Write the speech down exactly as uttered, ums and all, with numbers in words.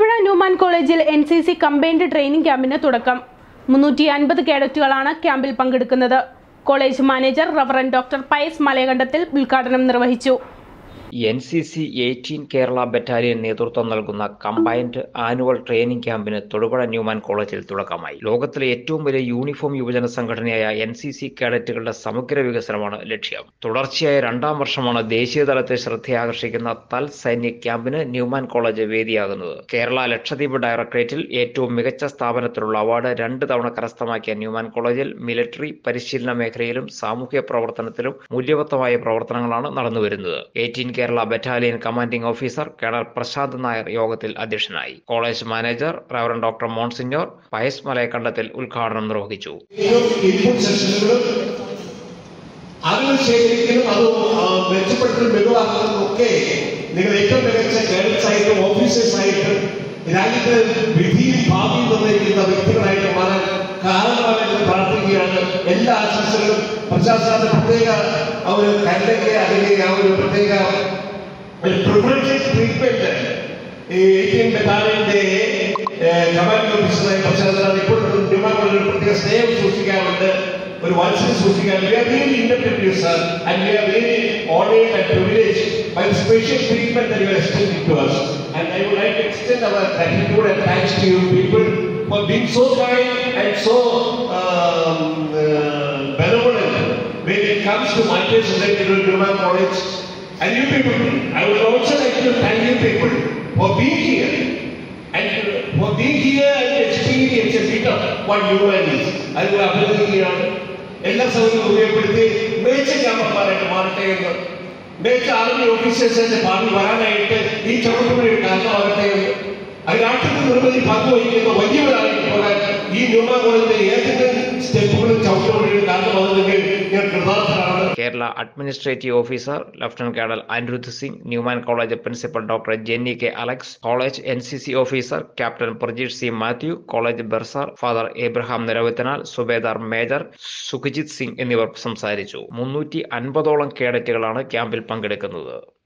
Thodupuzha Newman കോളേജിൽ N C C combined training ക്യാമ്പിന് തുടക്കം. മുന്നൂറ്റി അൻപത് കേഡറ്റുകളാണ് ക്യാമ്പിൽ പങ്കെടുക്കുന്നത്. College manager reverend doctor Pius മലയകണ്ടത്തിൽ ഉദ്ഘാടനം നിർവഹിച്ചു. N C C eighteen Kerala battalion നേതൃത്വം നൽകുന്ന കമ്പൈൻഡ് ആനുവൽ ട്രെയിനിംഗ് ക്യാമ്പിന് തൊടുപുഴ ന്യൂമാൻ കോളേജിൽ തുടക്കമായി. ലോകത്തിലെ ഏറ്റവും വലിയ യൂണിഫോം യുവജന സംഘടനയായ എൻ സി സി കേഡറ്റുകളുടെ സമഗ്ര വികസനമാണ് ലക്ഷ്യം. തുടർച്ചയായ രണ്ടാം വർഷമാണ് ദേശീയ തലത്തിൽ ശ്രദ്ധയാകർഷിക്കുന്ന തൽ സൈനിക് ക്യാമ്പിന് ന്യൂമാൻ കോളേജ് വേദിയാകുന്നത്. കേരള ലക്ഷദ്വീപ് ഡയറക്ടറേറ്റിൽ ഏറ്റവും മികച്ച സ്ഥാപനത്തിനുള്ള അവാർഡ് രണ്ട് തവണ കരസ്ഥമാക്കിയ ന്യൂമാൻ കോളേജിൽ മിലിറ്ററി പരിശീലന മേഖലയിലും സാമൂഹ്യ പ്രവർത്തനത്തിലും മൂല്യവത്തമായ പ്രവർത്തനങ്ങളാണ് നടന്നുവരുന്നത്. Eighteen Kerala battalion commanding officer colonel Prashant Nair യോഗത്തിൽ അധ്യക്ഷനായി. College manager reverend doctor monsignor Pius മലയക്കണ്ടത്തിൽ ഉദ്ഘാടനം നിർവഹിച്ചു. നിങ്ങൾ ഏറ്റവും മികച്ച കേഡറ്റ്സായിട്ടും ഓഫീസേഴ്സായിട്ടും രാജ്യത്ത് വിധിയിൽ ഭാവി നിർണ്ണയിക്കുന്ന വ്യക്തികളായിട്ട് മാറാൻ കാരണമാണെന്ന് പ്രാർത്ഥിക്കുകയാണ്. എല്ലാ ആശംസകളും പ്രശാസനത്തിന്റെ പ്രത്യേക ആ ഒരു കരുതയ്ക്ക് അല്ലെങ്കിൽ ആ ഒരു പ്രത്യേക പ്രിവിലേജ് ട്രീറ്റ്മെന്റ് ഈ എയ്റ്റീൻ ബറ്റാലിയന്റെ കമാൻഡിംഗ് ഓഫീസറായി പ്രശാസന ഇപ്പോഴും ന്യൂമാൻ കോളേജിൽ പ്രത്യേക സ്നേഹം സൂക്ഷിക്കാറുണ്ട്, ഒരു വാത്സല്യം സൂക്ഷിക്കാറുണ്ട്. We are really indebted to you, sir, and we are really honored and privileged by the special treatment that you are extending to us. And I would like to extend our gratitude and thanks to you people for being so kind and so um, uh, benevolent when it comes to matters related to Nnooman College. And you people, I would also like to thank you people for being here and for being here and experience a bit of what Nnooman is. I will അഭിനന്ദിക്കുകയാണ്. എല്ലാ സൗകര്യവും ഉപയോഗപ്പെടുത്തി മികച്ച ക്യാമ്പന്മാരായിട്ട് മാറട്ടെ എന്ന്, മികച്ച army ഓഫീസേഴ്സിന്റെ ഭാവി വരാനായിട്ട് ഈ ചുമട്ടുപടി കാരണമാകട്ടെ എന്ന്, അതിനാട്ടത്തിൽ നിർമ്മിതി പങ്കുവഹിക്കുന്ന വലിയവരായിട്ട് പോകാൻ ഈ ന്യൂമാൻ കോളേജിന്റെ ഏതെങ്കിലും സ്റ്റെപ്പുകളും ചവിട്ടുപടികളും കാരണമാകുന്നെങ്കിൽ ഞാൻ കൃതാർത്ഥനാണ്. Kerala administrative officer lieutenant colonel Anirudh Singh, Newman college principal doctor Jenny K Alex, college N C C officer captain Prajeesh C Mathew, college bursar father Abraham Niravathinal, subedar major Sukhjit Singh എന്നിവർ സംസാരിച്ചു. മുന്നൂറ്റി അൻപതോളം കേഡറ്റുകളാണ് ക്യാമ്പിൽ പങ്കെടുക്കുന്നത്.